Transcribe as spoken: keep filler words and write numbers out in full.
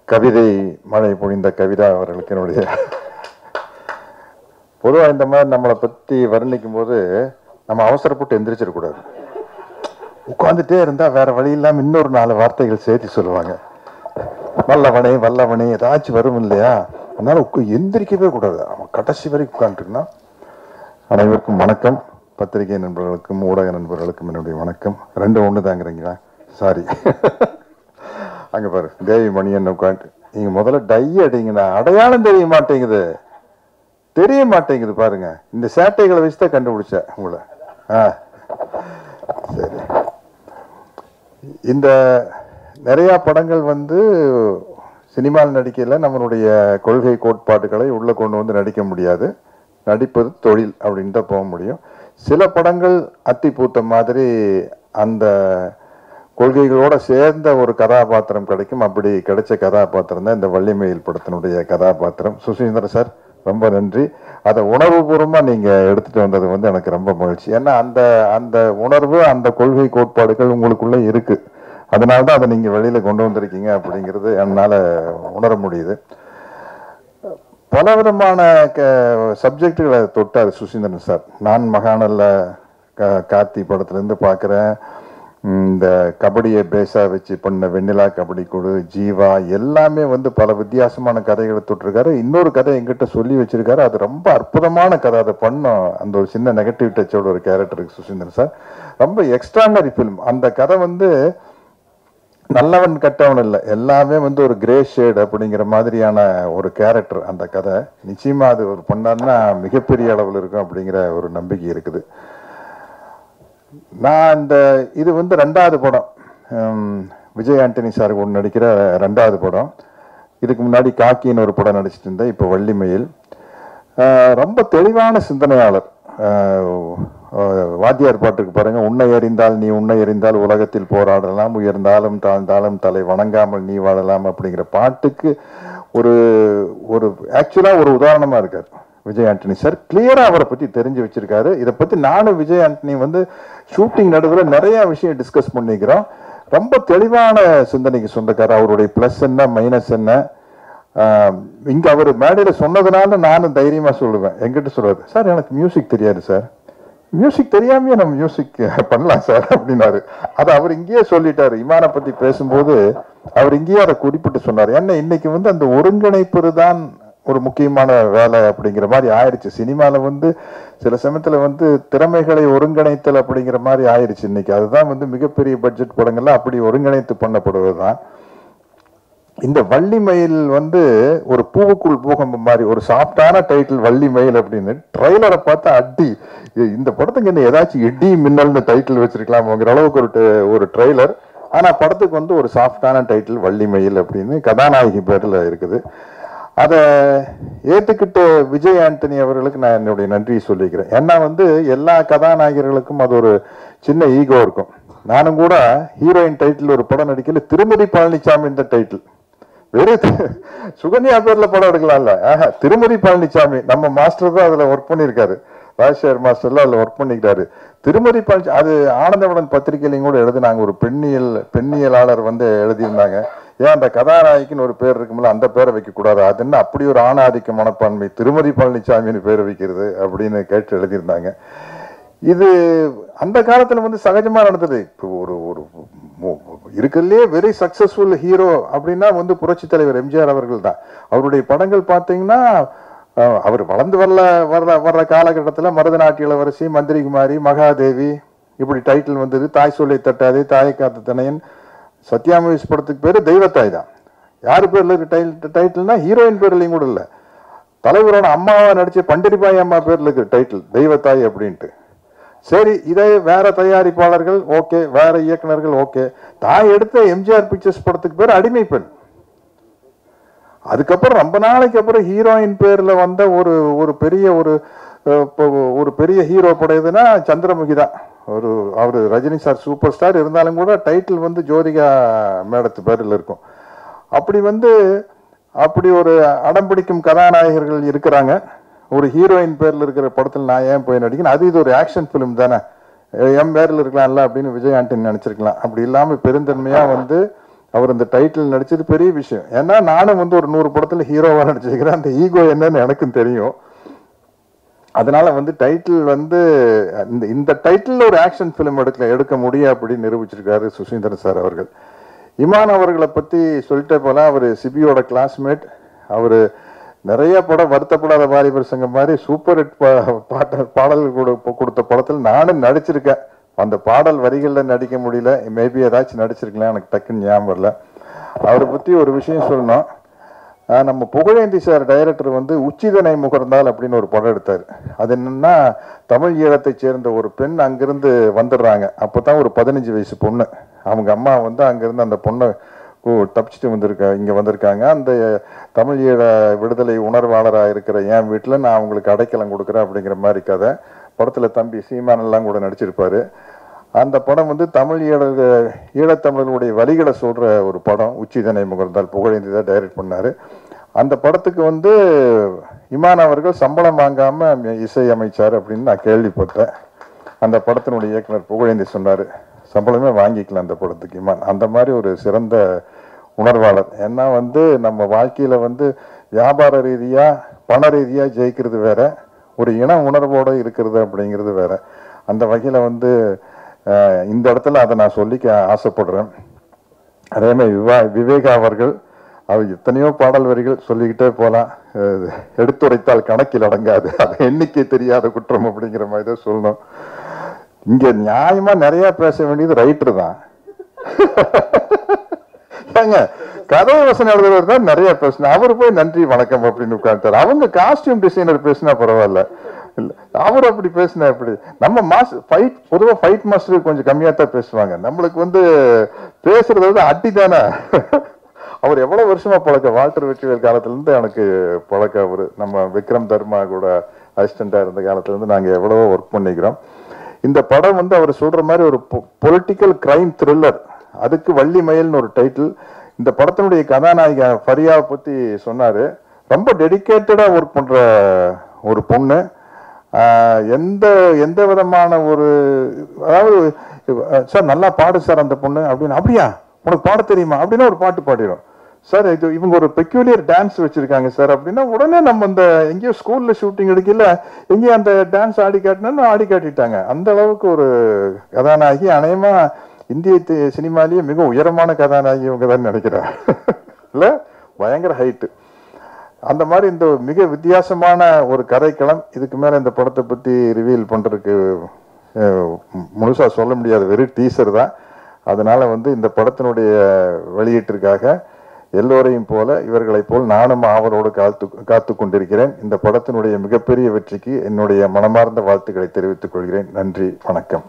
கவிதை மழை பொழிந்த கவிதா அவர்களுக்கு என்னுடைய பொதுவாக இந்த மாதிரி நம்மளை பற்றி வர்ணிக்கும் போது நம்ம அவசரப்பட்டு எந்திரிச்சிடக்கூடாது. உட்காந்துட்டே இருந்தால் வேற வழி இல்லாமல் இன்னொரு நாலு வார்த்தைகள் சேர்த்து சொல்லுவாங்க. வல்லவனே வல்லவனே ஏதாச்சும் வரும் இல்லையா, அதனால உட்கா எந்திரிக்கவே கூடாது. அவன் கடைசி வரைக்கும் உட்காந்துட்டுனா. அனைவருக்கும் வணக்கம். பத்திரிகை நண்பர்களுக்கும் ஊடக நண்பர்களுக்கும் என்னுடைய வணக்கம். ரெண்டு ஒன்று தாங்கிறீங்களா? சாரி. அங்கே பாரு தேவி மணியன் உட்காந்து நீங்கள் முதல்ல டை அடிங்கண்ணா. அடையாளம் தெரிய மாட்டேங்குது தெரிய மாட்டேங்குது பாருங்க. இந்த சேட்டைகளை வச்சு தான் கண்டுபிடிச்சேன் உங்களை. ஆ சரி. இந்த நிறையா படங்கள் வந்து சினிமாவில் நடிக்கையில் நம்மளுடைய கொள்கை கோட்பாடுகளை உள்ளே கொண்டு வந்து நடிக்க முடியாது. நடிப்பது தொழில் அப்படின்னு தான் போக முடியும். சில படங்கள் அத்தி பூத்த மாதிரி அந்த கொள்கைகளோட சேர்ந்த ஒரு கதாபாத்திரம் கிடைக்கும். அப்படி கிடைச்ச கதாபாத்திரம் தான் இந்த வள்ளிமயில் படத்தினுடைய கதாபாத்திரம். சுசீந்திரன் சார் ரொம்ப நன்றி. அதை உணர்வுபூர்வமாக நீங்கள் எடுத்துகிட்டு வந்தது வந்து எனக்கு ரொம்ப மகிழ்ச்சி. ஏன்னா அந்த அந்த உணர்வு அந்த கொள்கை கோட்பாடுகள் உங்களுக்குள்ளே இருக்குது. அதனால தான் அதை நீங்கள் வெளியில் கொண்டு வந்திருக்கீங்க அப்படிங்கிறது என்னால் உணர முடியுது. பல விதமான க சப்ஜெக்டுகளை தொட்டார் சுசீந்திரன் சார். நான் மகானல்ல க கார்த்தி படத்துலேருந்து பார்க்குறேன். இந்த கபடியை பேஸாக வச்சு பண்ண வெண்ணிலா கபடி குழு, ஜீவா எல்லாமே வந்து பல வித்தியாசமான கதைகளை தொட்டிருக்காரு. இன்னொரு கதை எங்கிட்ட சொல்லி வச்சிருக்காரு. அது ரொம்ப அற்புதமான கதை. அதை பண்ணோம் அந்த ஒரு சின்ன நெகட்டிவ் டச்சோட ஒரு கேரக்டருக்கு சுசீந்திரன் சார். ரொம்ப எக்ஸ்ட்ரானரி ஃபிலிம். அந்த கதை வந்து நல்லவன் கெட்டவன் இல்லை, எல்லாமே வந்து ஒரு கிரே ஷேட் அப்படிங்கிற மாதிரியான ஒரு கேரக்டர் அந்த கதை. நிச்சயமா அது ஒரு பண்ணாருன்னா மிகப்பெரிய அளவில் இருக்கும் அப்படிங்கிற ஒரு நம்பிக்கை இருக்குது. நான் இந்த இது வந்து ரெண்டாவது படம், விஜய் ஆண்டனி சார் ஒன்று நடிக்கிற ரெண்டாவது படம். இதுக்கு முன்னாடி காக்கின்னு ஒரு படம் நடிச்சிட்டு இருந்தேன். இப்போ வள்ளிமயில். ரொம்ப தெளிவான சிந்தனையாளர். வாத்தியார் பாட்டுக்கு பாருங்க, உன்னை எறிந்தால் நீ உன்னை எறிந்தால் உலகத்தில் போராடலாம், உயர்ந்தாலும் தாழ்ந்தாலும் தலை வணங்காமல் நீ வாழலாம் அப்படிங்கிற பாட்டுக்கு ஒரு ஒரு ஆக்சுவலா ஒரு உதாரணமா இருக்கார் விஜய் ஆண்டனி சார். கிளியரா அவரை பத்தி தெரிஞ்சு வச்சிருக்காரு. இதை பத்தி நானும் விஜய் ஆண்டனி வந்து ஷூட்டிங் நடுவில் நிறைய விஷயம் டிஸ்கஸ் பண்ணிக்கிறோம். ரொம்ப தெளிவான சிந்தனைக்கு சொந்தக்காரர். அவருடைய பிளஸ் என்ன மைனஸ் என்ன இங்க அவர் மேடையில சொன்னதுனால நானும் தைரியமா சொல்லுவேன். எங்கிட்ட சொல்றாரு, சார் எனக்கு மியூசிக் தெரியாது சார். மியூசிக் தெரியாமையே நம்ம மியூசிக் பண்ணலாம் சார் அப்படின்னாரு. அதை அவர் இங்கேயே சொல்லிட்டாரு. இமானை பத்தி பேசும்போது அவர் இங்கேயே அதை குறிப்பிட்டு சொன்னார். ஏன்னா இன்னைக்கு வந்து அந்த ஒருங்கிணைப்பு தான் ஒரு முக்கியமான வேலை அப்படிங்கிற மாதிரி ஆயிடுச்சு. சினிமாவில் வந்து சில சமயத்தில் வந்து திறமைகளை ஒருங்கிணைத்தல் அப்படிங்கிற மாதிரி ஆயிடுச்சு இன்னைக்கு. அதுதான் வந்து மிகப்பெரிய பட்ஜெட் படங்கள்லாம் அப்படி ஒருங்கிணைத்து பண்ணப்படுவது தான். இந்த வள்ளிமயில் வந்து ஒரு பூவுக்குள் பூகம்பம் மாதிரி ஒரு சாஃப்டான டைட்டில் வள்ளிமயில் அப்படின்னு. ட்ரெய்லரை பார்த்தா அடி, இந்த படத்துக்கு என்ன ஏதாச்சும் இடி மின்னல்னு டைட்டில் வச்சிருக்கலாம்ங்கிற அளவுக்கு ஒரு ஒரு ட்ரெய்லர். ஆனால் படத்துக்கு வந்து ஒரு சாஃப்டான டைட்டில் வள்ளிமயில் அப்படின்னு கதாநாயகி பேரில் இருக்குது. அதை ஏற்றுக்கிட்ட விஜய் ஆண்டனி அவர்களுக்கு நான் என்னுடைய நன்றியை சொல்லிக்கிறேன். ஏன்னா வந்து எல்லா கதாநாயகர்களுக்கும் அது ஒரு சின்ன ஈகோ இருக்கும். நானும் கூட ஹீரோயின் டைட்டில் ஒரு படம் நடிக்கல, திருமதி பழனிசாமி இந்த டைட்டில். வெறும் சுகன்யா பேர்ல படம் எடுக்கலாம்ல, திருமதி பழனிசாமி நம்ம மாஸ்டர் தான் அதுல ஒர்க் பண்ணியிருக்காரு. ராஜசேகர் மாஸ்டர்ல அதுல ஒர்க் பண்ணிக்கிறாரு. திருமதி பழனி அது ஆனந்தவடன் பத்திரிகையிலையும் கூட எழுதினாங்க. ஒரு பெண்ணியல் பெண்ணியலாளர் வந்து எழுதியிருந்தாங்க. ஏன் அந்த கதாநாயகின்னு ஒரு பேர் இருக்கும்போது அந்த பேரை வைக்க கூடாது, அது என்ன அப்படி ஒரு ஆணாதிக்க மனப்பான்மை திருமதி பழனிசாமின்னு பேர் வைக்கிறது அப்படின்னு கேட்டு எழுதியிருந்தாங்க. இது அந்த காலத்துல வந்து சகஜமா நடந்தது. இப்போ ஒரு ஒரு இருக்கிறதுலே வெரி சக்சஸ்ஃபுல் ஹீரோ அப்படின்னா வந்து புரட்சி தலைவர் எம்ஜிஆர் அவர்கள் தான். அவருடைய படங்கள் பார்த்தீங்கன்னா அவர் வளர்ந்து வரல வர்ற வர்ற காலகட்டத்தில் மருதநாட்டிய இளவரசி, மந்திரிகுமாரி, மகாதேவி இப்படி டைட்டில் வந்தது. தாய் சொல்லை தட்டாதே, தாயை காத்த தனையன், சத்யாமூவிஸ் படத்துக்கு பேரு தெய்வத்தாய் தான். யாரு பேர்ல இருக்கு டைட்டில் டைட்டில்னா ஹீரோயின் பேர்லையும் கூட இல்லை. தலைவரோட அம்மாவா நடிச்ச பண்டிரிபாய் அம்மா பேர்ல இருக்கு டைட்டில் தெய்வத்தாய் அப்படின்ட்டு. சரி, இதே வேற தயாரிப்பாளர்கள் ஓகே, வேற இயக்குநர்கள் ஓகே. தான் எடுத்த எம்ஜிஆர் பிக்சர்ஸ் படத்துக்கு பேர் அடிமை பெண். அதுக்கப்புறம் ரொம்ப நாளைக்கு அப்புறம் ஹீரோயின் பேர்ல வந்த ஒரு ஒரு பெரிய ஒரு ஒரு பெரிய ஹீரோ படையதுன்னா சந்திரமுகி தான். ஒரு அவர் ரஜினி சார் சூப்பர் ஸ்டார் இருந்தாலும் கூட டைட்டில் வந்து ஜோதிகா மேடத்து பேரில் இருக்கும். அப்படி வந்து அப்படி ஒரு அடம்பிடிக்கும் கதாநாயகர்கள் இருக்கிறாங்க. ஒரு ஹீரோயின் பேர்ல இருக்கிற படத்தில் நான் ஏன் போய் நடிக்கணும்? அது இது ஒரு ஆக்ஷன் பிலிம் தானே, என் பேரில் இருக்கலாம்ல அப்படின்னு விஜய் ஆண்டனி நினைச்சிருக்கலாம். அப்படி இல்லாமல் பெருந்தன்மையா வந்து அவர் இந்த டைட்டில் நடிச்சது பெரிய விஷயம். ஏன்னா நானும் வந்து ஒரு நூறு படத்துல ஹீரோவா நடிச்சிருக்கிறேன். அந்த ஈகோ என்னன்னு எனக்கும் தெரியும். அதனால வந்து டைட்டில் வந்து இந்த இந்த டைட்டில் ஒரு ஆக்ஷன் பிலிம் எடுக்க எடுக்க முடியும் அப்படின்னு நிரூபிச்சிருக்காரு சுசீந்திரன் சார் அவர்கள். இமான் அவர்களை பத்தி சொல்லிட்டே போல, அவர் சிபியோட கிளாஸ்மேட். அவரு நிறைய படம் வருத்தப்படாத வாலிபர் சங்கம் மாதிரி சூப்பர் ஹிட் பாட்ட பாடல் கொடுத்த படத்தில் நானும் நடிச்சிருக்கேன். அந்த பாடல் வரிகளில் நடிக்க முடியல, மேபி ஏதாச்சும் நடிச்சிருக்கலாம், எனக்கு டக்குன்னு ஞாபகம் வரல. அவரை பற்றி ஒரு விஷயம் சொல்லணும். நம்ம புகழேந்தி சார் டைரக்டர் வந்து உச்சிதனை முகர்ந்தால் அப்படின்னு ஒரு படம் எடுத்தார். அது என்னன்னா, தமிழ் ஈழத்தை சேர்ந்த ஒரு பெண் அங்கிருந்து வந்துடுறாங்க. அப்போ தான் ஒரு பதினஞ்சு வயசு பொண்ணு. அவங்க அம்மா வந்து அங்கிருந்து அந்த பொண்ணை தப்பிச்சுட்டு வந்திருக்க இங்கே வந்திருக்காங்க. அந்த தமிழ் ஈழ விடுதலை உணர்வாளராக இருக்கிற என் வீட்டில் நான் அவங்களுக்கு அடைக்கலம் கொடுக்குறேன் அப்படிங்கிற மாதிரி கதை. படத்தில் தம்பி சீமான் எல்லாம் கூட நடிச்சிருப்பாரு. அந்த படம் வந்து தமிழ் ஈழ ஈழத்தமிழர்களுடைய வழிகளை சொல்ற ஒரு படம். உச்சிதனை முகர்ந்தால் புகழேந்தி தான் டைரக்ட் பண்ணாரு. அந்த படத்துக்கு வந்து இமான் அவர்கள் சம்பளம் வாங்காம இசை அமைச்சார் அப்படின்னு நான் கேள்விப்பட்டேன். அந்த படத்தினுடைய இயக்குனர் புகழேந்தி சொன்னாரு, சம்பளமே வாங்கிக்கலாம் அந்த படத்துக்கு இமான். அந்த மாதிரி ஒரு சிறந்த உணர்வாளர். ஏன்னா வந்து நம்ம வாழ்க்கையில வந்து வியாபார ரீதியா பண ரீதியா ஜெயிக்கிறது வேற, ஒரு இன உணர்வோடு இருக்கிறது அப்படிங்கிறது வேற. அந்த வகையில் வந்து இந்த இடத்துல அதை நான் சொல்லிக்க ஆசைப்படுறேன். அதே மாதிரி விவா விவேகா அவர்கள், அவர் எத்தனையோ பாடல் வரிகள் சொல்லிக்கிட்டே போகலாம், எடுத்துரைத்தால் கணக்கில் அடங்காது, அது எண்ணிக்கை தெரியாத குற்றம் அப்படிங்கிற மாதிரி தான் சொல்லணும். இங்க நியாயமா நிறைய பேச வேண்டியது ரைட்டர் தான். கதை வசனம் எழுதுறவர் தான் நிறைய பேசினா, அவர் போய் நன்றி வணக்கம் அப்படின்னு உட்காந்துட்டார். அவங்க காஸ்டியூம் டிசைனர் பேசினா பரவாயில்ல, இல்ல அவர் அப்படி பேசினா எப்படி? நம்ம மாஸ் ஃபைட் பொதுவாக ஃபைட் மாஸ்டர் கொஞ்சம் கம்மியாக தான் பேசுவாங்க. நம்மளுக்கு வந்து பேசுறத விட அடி தானே. அவர் எவ்வளவு வருஷமா பழக்க, வால்டர் வெற்றிவேல் காலத்துல இருந்து எனக்கு பழக்க. அவரு நம்ம விக்ரம் தர்மா கூட அசிஸ்டண்டா இருந்த காலத்துல இருந்து நாங்க எவ்வளவோ ஒர்க் பண்ணிக்கிறோம். இந்த படம் வந்து அவர் சொல்ற மாதிரி ஒரு பொலிட்டிக்கல் கிரைம் த்ரில்லர். அதுக்கு வள்ளி மயில்னு ஒரு டைட்டில். இந்த படத்தினுடைய கதாநாயகி ஃபரியாவை பத்தி சொன்னாரு. ரொம்ப டெடிக்கேட்டடா ஒர்க் பண்ற ஒரு பொண்ணு. எந்த எந்த விதமான ஒரு, அதாவது சார் நல்லா பாடு சார் அந்த பொண்ணு அப்படின்னு, அப்படியா உனக்கு பாட தெரியுமா அப்படின்னா ஒரு பாட்டு பாடிடும். சார் இது இவங்க ஒரு பெக்யூலியர் டான்ஸ் வச்சிருக்காங்க சார் அப்படின்னா உடனே நம்ம இந்த எங்கேயோ ஸ்கூல்ல ஷூட்டிங் எடுக்கல எங்கேயும் அந்த டான்ஸ் ஆடி காட்டினா ஆடி காட்டிட்டாங்க. அந்த அளவுக்கு ஒரு கதாநாயகி. அநேகமா இந்திய சினிமாலேயே மிக உயரமான கதாநாயகி இவங்க தான் நினைக்கிறேன். இல்ல பயங்கர ஹைட்டு. அந்த மாதிரி இந்த மிக வித்தியாசமான ஒரு கதைக்களம். இதுக்கு மேல இந்த படத்தை பத்தி ரிவீல் பண்றதுக்கு முழுசா சொல்ல முடியாது, வெறும் டீசர் தான். அதனால வந்து இந்த படத்தினுடைய வெளியீட்டிற்காக எல்லோரையும் போல இவர்களை போல் நானும் ஆவலோடு காத்து காத்து கொண்டிருக்கிறேன். இந்த படத்தினுடைய மிகப்பெரிய வெற்றிக்கு என்னுடைய மனமார்ந்த வாழ்த்துக்களை தெரிவித்துக் கொள்கிறேன். நன்றி, வணக்கம்.